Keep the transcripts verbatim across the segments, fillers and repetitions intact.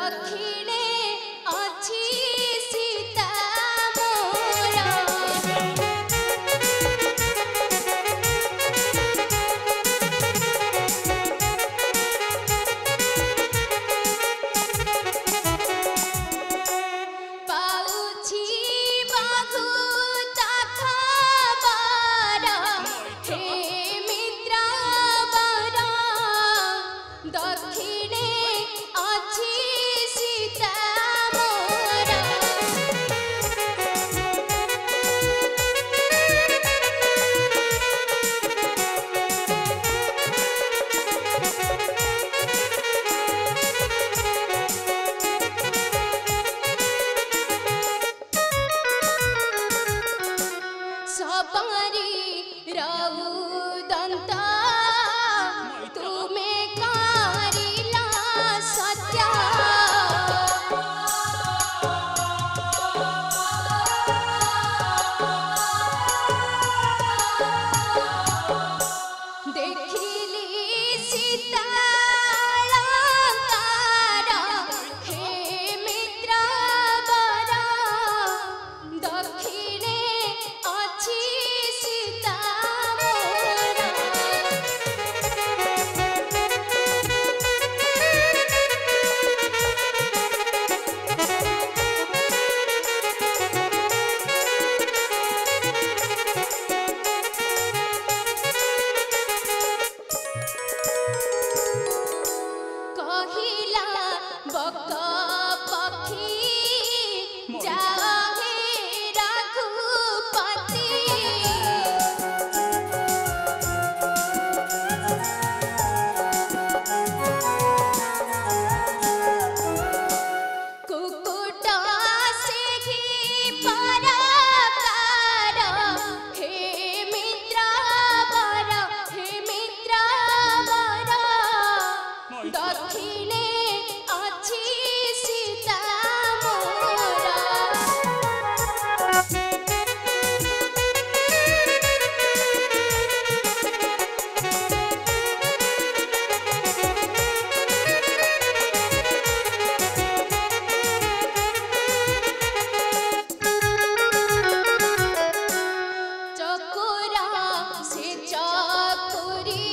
दक्षिणे अछि सीता मोर पाउछि बहुत खबर हे मित्रवर दक्षिणे अछि सीता मोर सबरी रउदंत तुमे कारिला सत्य देखिली सीतालंकार हे मित्रवर दक्षिणे अछि सीता मोर कहिला बक पक्षी जाहे रघुपति कुकुट सेहि परकार हे मित्रवर हे मित्रवर दक्षिणे अछि सीता मोर चकोरा से चकोरी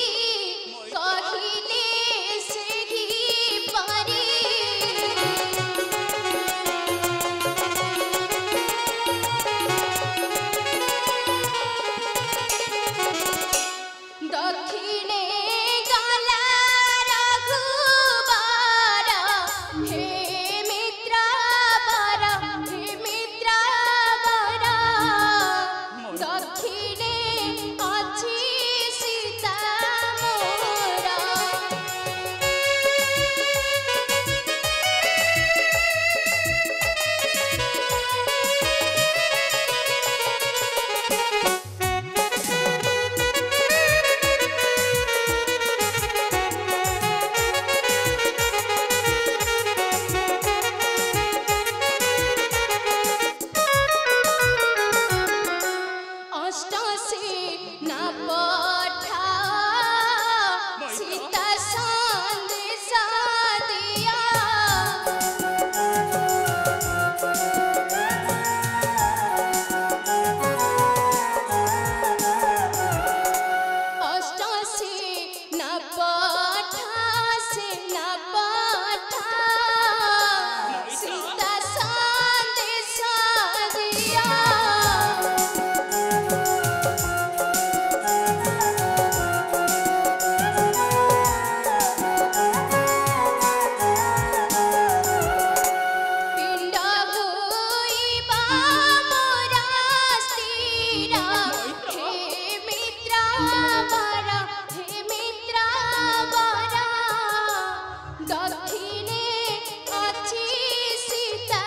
कहिले सेहि परी दक्षिणे गला रघुबर हे मित्रवर हे मित्रवर दक्षिणे अछि सीता मोर अष्ट से न पठा सीता संदेश दिया अष्ट से न पठा से न पठा सीता संदेश दिया पिंड होइबा मोरा स्थिर हे मित्रवर हे मित्रवर दक्षिणे अछि सीता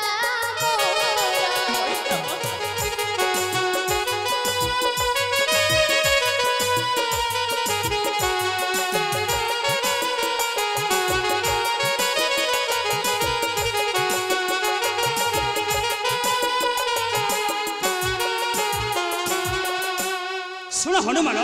सुन हनुमान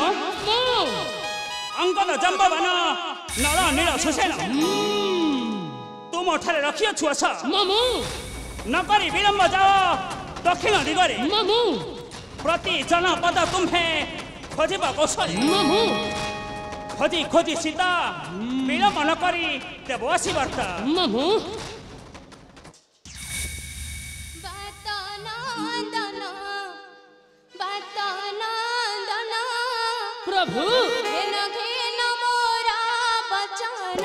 अंकल जम्बवान नर नील सुसेन तुम मोठारे रखियो छुअछ मामू नकरी विलम्ब जाओ दक्षिण दिगरे मामू प्रति जनपद तुम्हे खोजिबा कौशल मामू खोजी खोजी सीता विलम्ब नकरी देव आशीर्वाद मामू बातनंदन बातनंदन प्रभु घेन घेन मोरा बचन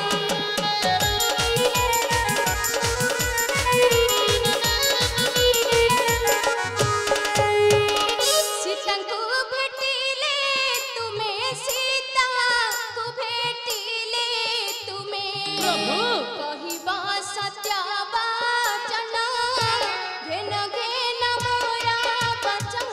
सीता को भेटिले तुमे सीता को भेटिले तुमे प्रभु कहिबा सत्य वचन घेन घेन मोरा बचन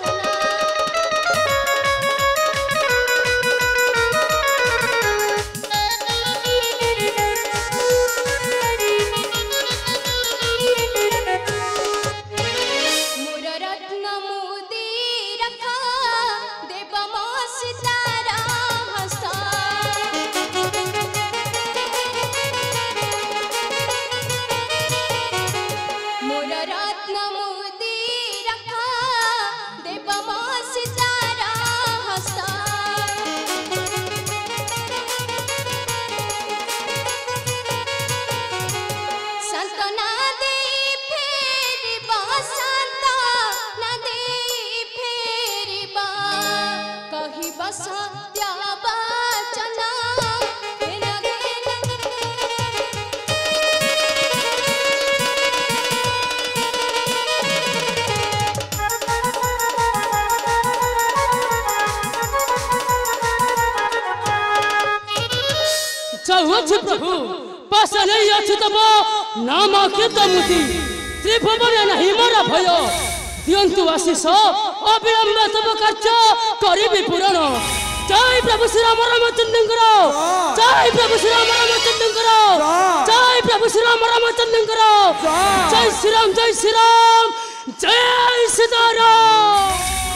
मोर रत्न मुदी रखा देव मो सीतारा हस्त मोर रत्न मुदी रखा देव मो सीतारा हस्त संतना दे फेरिबा संतना दे फेरिबा कहिबा सत्य वचन घेन घेन चाहुछि प्रभु पास नहीं अछि तब नाम के तमुति त्रिभुवन नहीं मोरा भय दियंतु आशीष अविलंब तब कार्य करिबि पूरण जय प्रभु श्री राम रामचंद्र जय प्रभु श्री राम रामचंद्र जय प्रभु श्री राम रामचंद्र जय श्री राम जय श्री राम जय सीताराम।